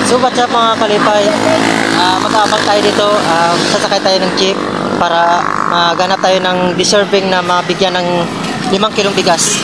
So what's up mga kalipay, mag-aabang tayo dito, sasakay tayo ng jeep para maganap tayo ng deserving na mabigyan ng 5 kilong bigas.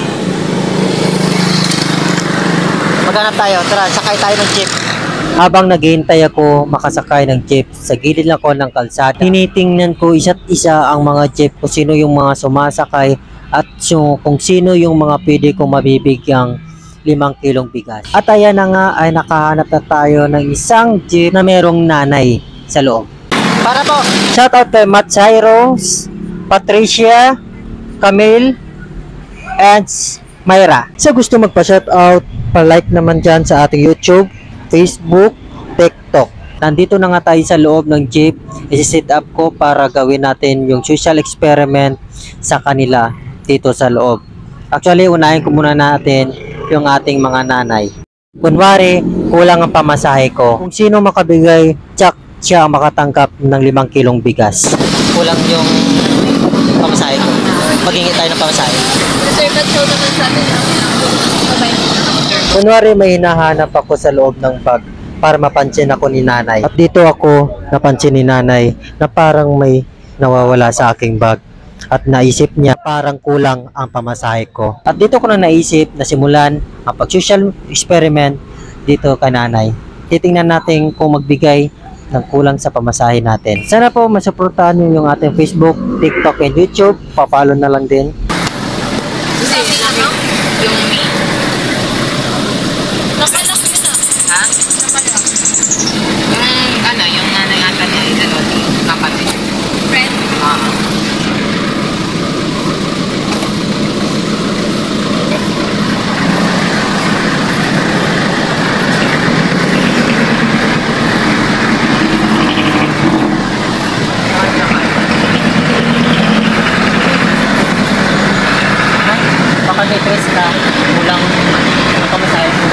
Maghanap tayo, tara sakay tayo ng jeep. Habang naghihintay ako makasakay ng jeep, sa gilid ako ng kalsada, tinitingnan ko isa't isa ang mga jeep kung sino yung mga sumasakay at kung sino yung mga pwede kong mabibigyang 5 kilong bigas. At ayan na nga ay nakahanap na tayo ng isang jeep na merong nanay sa loob. Para po! Shoutout kay Matt Cyrus, Patricia, Camille, and Myra. Sa gusto magpa-shoutout, pa-like naman dyan sa ating YouTube, Facebook, TikTok. Nandito na nga tayo sa loob ng jeep. Isi-set up ko para gawin natin yung social experiment sa kanila dito sa loob. Actually, unahin ko muna natin yung ating mga nanay. Kunwari, kulang ang pamasahe ko. Kung sino makabigay, tsak siya makatanggap ng 5 kilong bigas. Kulang yung pamasahe ko. Maghingi tayo ng pamasahe. Sir, show naman sa atin. Kunwari, may hinahanap ako sa loob ng bag para mapansin ako ni nanay. At dito ako napansin ni nanay na parang may nawawala sa aking bag. At naisip niya parang kulang ang pamasahe ko. At dito ko na naisip na simulan ang pag-social experiment dito kay nanay. Titingnan natin kung magbigay ng kulang sa pamasahe natin. Sana po masuportahan niyo yung ating Facebook, TikTok, and YouTube. Pa-follow na lang din. Sabi ano? Yung me. Nakalak yun ah. Ha? Nakalak. Yung ano, yung nanay ata niya yung dalawa kapatid. Friend? Baka may tres na kulang ang pamasahe ko.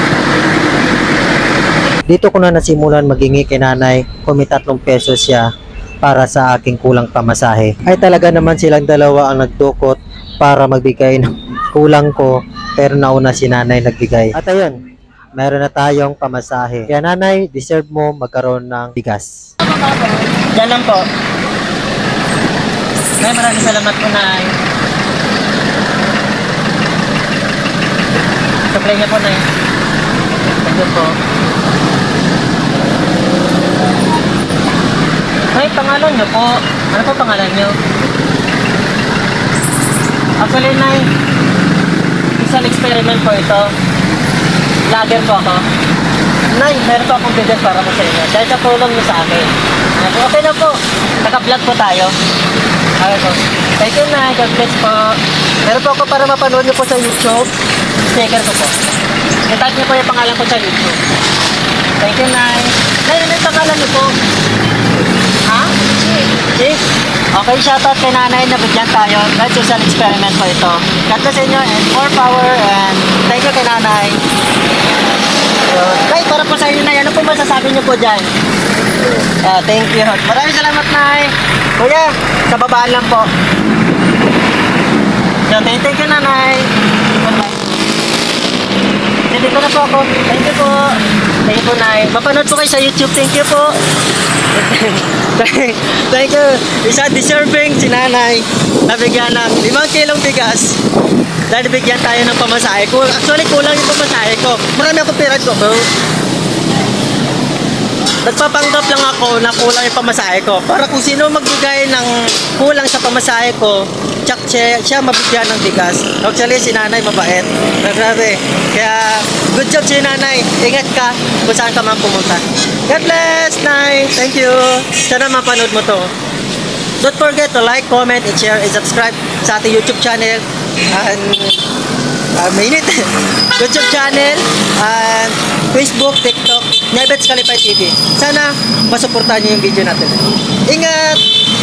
Dito ko na nasimulan maghingi kay nanay kung may 3 pesos siya para sa aking kulang pamasahe. Ay talaga naman silang dalawa ang nagdukot para magbigay ng kulang ko, pero nauna si nanay nagbigay. At ayun, meron na tayong pamasahe. Kaya nanay, deserve mo magkaroon ng bigas. Diyan lang po. Nay, maraming salamat po, nay. Supply niya po, nay. Thank you po. Nay, pangalan niyo po. Ano po pangalan niyo? Actually, nay, isang experiment po ito. Vlogger po ako. Nay, meron po akong bigas para po sa inyo. Dahil sa tulong niyo sa akin. Okay na po. Naka-vlog po tayo. Okay po. Thank you, nay. God bless po. Meron po ako para mapanood niyo po sa YouTube. Sticker ko po. I-type niyo po yung pangalan ko sa YouTube. Thank you, nay. Nay, ano yung pangalan niyo po? Ha? Chief? Okay, shoutout kay nanay na bigyan tayo. Dahil social experiment po ito. God bless inyo and more power and thank you kay nanay. So, nay, para po sa inyo, nay, ano po masasabi niyo po dyan? Thank you. Maraming salamat, nay. Kuya, sa babaan lang po. So, thank you, nanay. Dito na po ako. Thank you po. Thank you po, nay. Mapanood po kayo sa YouTube. Thank you po. Thank you. Isa deserving si nanay. Nabigyan ng 5 kilong bigas. Dahil bigyan tayo ng pamasahe ko. Actually, kulang yung pamasahe ko. Marami akong pera ko. Nagpapanggap lang ako na kulang yung pamasahe ko. Para kung sino magbigay ng kulang sa pamasahe ko, tsak siya mabigyan ng bigas. Actually, si nanay mabait. Grabe. Kaya, good job si nanay. Ingat ka kung saan ka man pumunta. God bless, nay. Thank you. Sana mapanood mo to. Don't forget to like, comment, and share, and subscribe sa ating YouTube channel. And minute. YouTube channel and Facebook, TikTok, Nebets Kalipay TV. Sana masuportahan niyo yung video natin. Ingat!